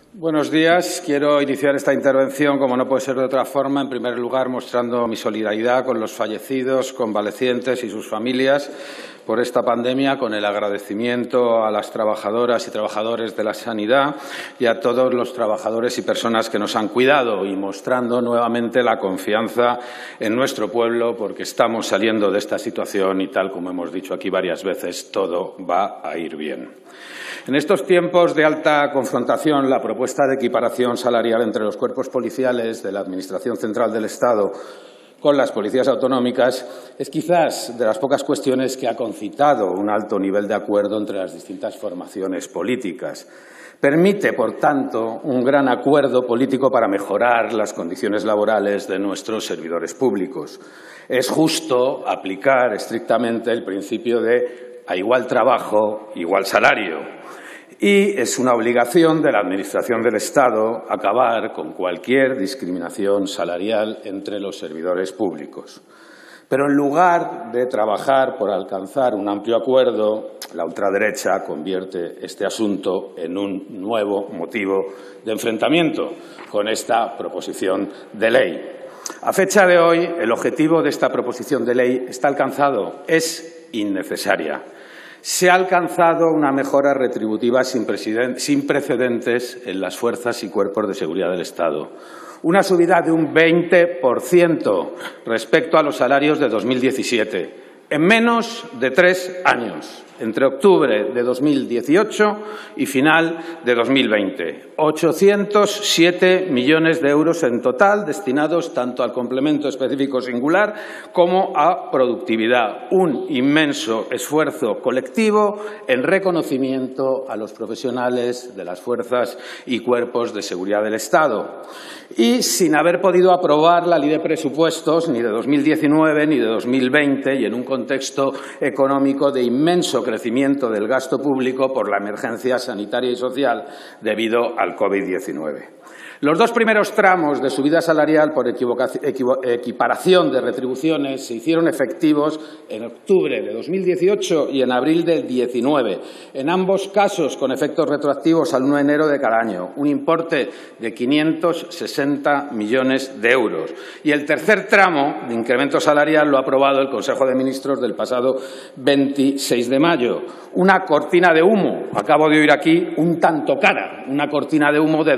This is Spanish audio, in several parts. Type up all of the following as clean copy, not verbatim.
Buenos días. Quiero iniciar esta intervención, como no puede ser de otra forma, en primer lugar mostrando mi solidaridad con los fallecidos, convalecientes y sus familias por esta pandemia, con el agradecimiento a las trabajadoras y trabajadores de la sanidad y a todos los trabajadores y personas que nos han cuidado, y mostrando nuevamente la confianza en nuestro pueblo, porque estamos saliendo de esta situación y, tal como hemos dicho aquí varias veces, todo va a ir bien. En estos tiempos de alta confrontación, la propuesta de equiparación salarial entre los cuerpos policiales de la Administración Central del Estado con las policías autonómicas es quizás de las pocas cuestiones que ha concitado un alto nivel de acuerdo entre las distintas formaciones políticas. Permite, por tanto, un gran acuerdo político para mejorar las condiciones laborales de nuestros servidores públicos. Es justo aplicar estrictamente el principio de a igual trabajo, igual salario. Y es una obligación de la Administración del Estado acabar con cualquier discriminación salarial entre los servidores públicos. Pero en lugar de trabajar por alcanzar un amplio acuerdo, la ultraderecha convierte este asunto en un nuevo motivo de enfrentamiento con esta proposición de ley. A fecha de hoy, el objetivo de esta proposición de ley está alcanzado, es innecesaria. Se ha alcanzado una mejora retributiva sin precedentes en las fuerzas y cuerpos de seguridad del Estado. Una subida de un 20% respecto a los salarios de 2017, en menos de 3 años, entre octubre de 2018 y final de 2020. 807 millones de euros en total destinados tanto al complemento específico singular como a productividad. Un inmenso esfuerzo colectivo en reconocimiento a los profesionales de las fuerzas y cuerpos de seguridad del Estado. Y sin haber podido aprobar la Ley de Presupuestos ni de 2019 ni de 2020, y en un contexto económico de inmenso crecimiento del gasto público por la emergencia sanitaria y social debido al COVID-19. Los dos primeros tramos de subida salarial por equiparación de retribuciones se hicieron efectivos en octubre de 2018 y en abril del 19, en ambos casos con efectos retroactivos al 1 de enero de cada año, un importe de 560 millones de euros. Y el tercer tramo de incremento salarial lo ha aprobado el Consejo de Ministros del pasado 26 de mayo. Una cortina de humo, acabo de oír aquí, un tanto cara, una cortina de humo de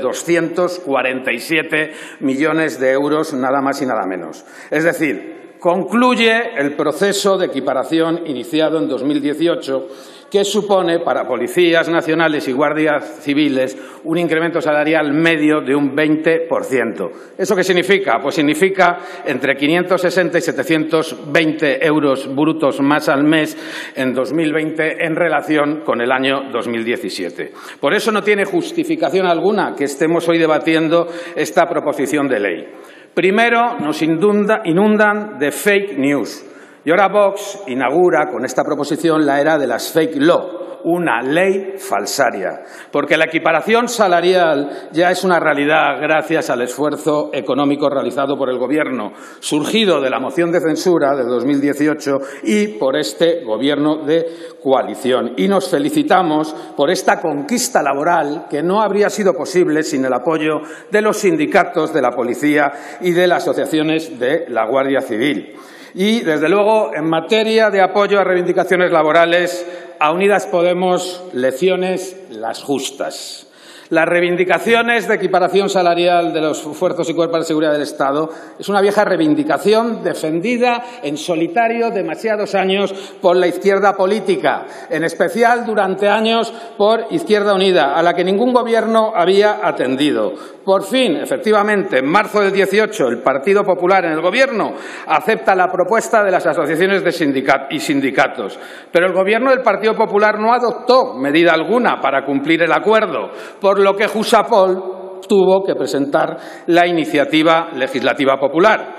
247 millones de euros, nada más y nada menos. Es decir, concluye el proceso de equiparación iniciado en 2018, que supone para policías nacionales y guardias civiles un incremento salarial medio de un 20%. ¿Eso qué significa? Pues significa entre 560 y 720 euros brutos más al mes en 2020 en relación con el año 2017. Por eso no tiene justificación alguna que estemos hoy debatiendo esta proposición de ley. Primero, nos inundan de fake news. Y ahora Vox inaugura con esta proposición la era de las fake law, una ley falsaria, porque la equiparación salarial ya es una realidad gracias al esfuerzo económico realizado por el Gobierno, surgido de la moción de censura de 2018 y por este Gobierno de coalición. Y nos felicitamos por esta conquista laboral que no habría sido posible sin el apoyo de los sindicatos de la policía y de las asociaciones de la Guardia Civil. Y, desde luego, en materia de apoyo a reivindicaciones laborales, a Unidas Podemos, lecciones las justas. Las reivindicaciones de equiparación salarial de los fuerzas y cuerpos de seguridad del Estado es una vieja reivindicación defendida en solitario demasiados años por la izquierda política, en especial durante años por Izquierda Unida, a la que ningún gobierno había atendido. Por fin, efectivamente, en marzo del 18, el Partido Popular en el Gobierno acepta la propuesta de las asociaciones de sindicatos. Pero el Gobierno del Partido Popular no adoptó medida alguna para cumplir el acuerdo, por lo que Jusapol tuvo que presentar la iniciativa legislativa popular.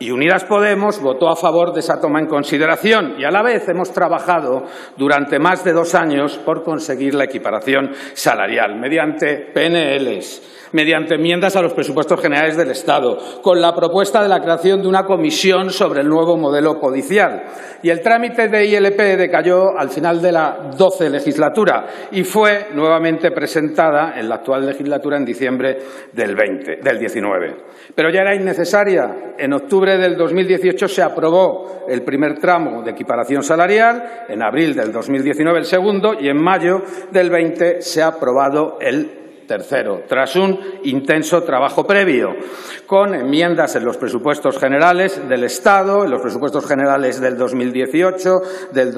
y Unidas Podemos votó a favor de esa toma en consideración y a la vez hemos trabajado durante más de 2 años por conseguir la equiparación salarial mediante PNLs, mediante enmiendas a los presupuestos generales del Estado, con la propuesta de la creación de una comisión sobre el nuevo modelo policial. Y el trámite de ILP decayó al final de la 12 legislatura y fue nuevamente presentada en la actual legislatura en diciembre del 19. Pero ya era innecesaria. En octubre del 2018 se aprobó el primer tramo de equiparación salarial, en abril del 2019 el segundo y en mayo del 20 se ha aprobado el tercero, tras un intenso trabajo previo, con enmiendas en los presupuestos generales del Estado, en los presupuestos generales del 2018, del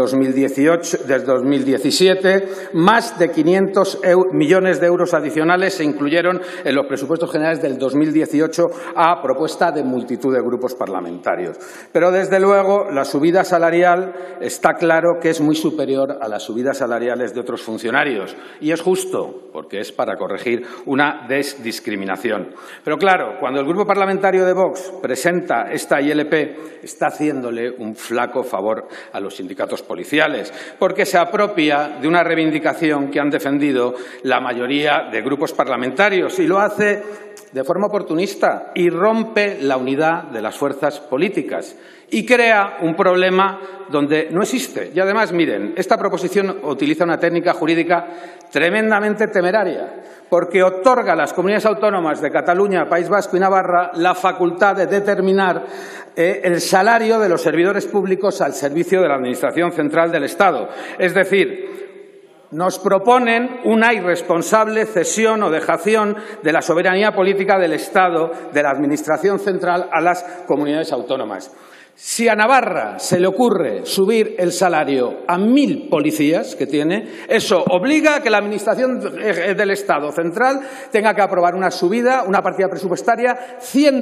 2017, más de 500 millones de euros adicionales se incluyeron en los presupuestos generales del 2018 a propuesta de multitud de grupos parlamentarios. Pero, desde luego, la subida salarial está claro que es muy superior a las subidas salariales de otros funcionarios y es justo, porque es para corregir una discriminación. Pero claro, cuando el Grupo Parlamentario de Vox presenta esta ILP, está haciéndole un flaco favor a los sindicatos policiales, porque se apropia de una reivindicación que han defendido la mayoría de grupos parlamentarios y lo hace de forma oportunista y rompe la unidad de las fuerzas políticas y crea un problema donde no existe. Y además, miren, esta proposición utiliza una técnica jurídica tremendamente temeraria, porque otorga a las comunidades autónomas de Cataluña, País Vasco y Navarra la facultad de determinar el salario de los servidores públicos al servicio de la Administración Central del Estado. Es decir, nos proponen una irresponsable cesión o dejación de la soberanía política del Estado, de la Administración central, a las comunidades autónomas. Si a Navarra se le ocurre subir el salario a 1.000 policías que tiene, eso obliga a que la Administración del Estado central tenga que aprobar una subida, una partida presupuestaria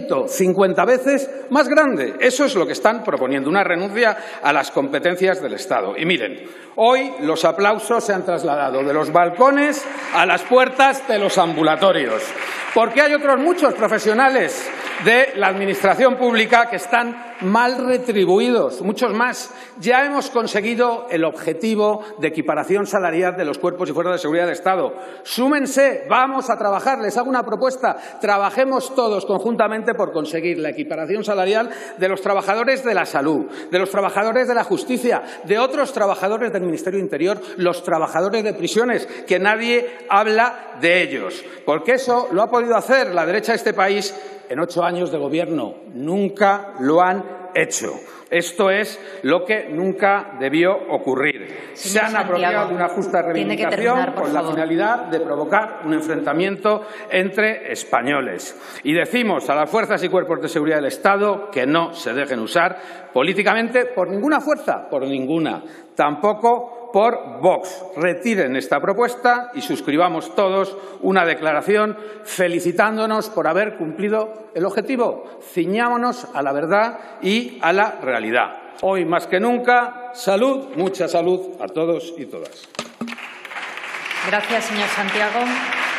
150 veces más grande. Eso es lo que están proponiendo, una renuncia a las competencias del Estado. Y miren, hoy los aplausos se han trasladado de los balcones a las puertas de los ambulatorios, porque hay otros muchos profesionales de la Administración pública que están mal retribuidos, muchos más. Ya hemos conseguido el objetivo de equiparación salarial de los cuerpos y fuerzas de seguridad del Estado. Súmense, vamos a trabajar, les hago una propuesta, trabajemos todos conjuntamente por conseguir la equiparación salarial de los trabajadores de la salud, de los trabajadores de la justicia, de otros trabajadores del Ministerio Interior, los trabajadores de prisiones, que nadie habla de ellos, porque eso lo ha podido hacer la derecha de este país en 8 años de gobierno. Nunca lo han hecho. Esto es lo que nunca debió ocurrir. Se han apropiado de una justa reivindicación con la finalidad de provocar un enfrentamiento entre españoles. Y decimos a las fuerzas y cuerpos de seguridad del Estado que no se dejen usar políticamente por ninguna fuerza, por ninguna, tampoco por Vox. Retiren esta propuesta y suscribamos todos una declaración felicitándonos por haber cumplido el objetivo. Ciñámonos a la verdad y a la realidad. Hoy más que nunca, salud, mucha salud a todos y todas. Gracias, señor Santiago.